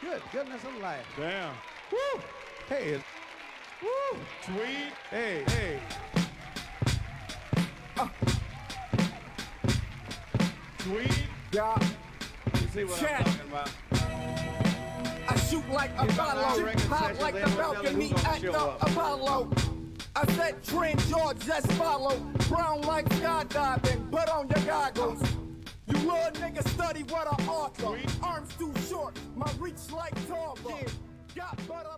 Good goodness of life. Damn. Woo! Hey. Woo! Tweet. Hey. Tweet. Yeah. You see what I'm talking about? I shoot like Apollo, hot like the balcony at the Apollo. I said Trent George, just follow. Brown like skydiving, put on your goggles. You little niggas study what I author. Arms too short, my reach like Tarver. Got butter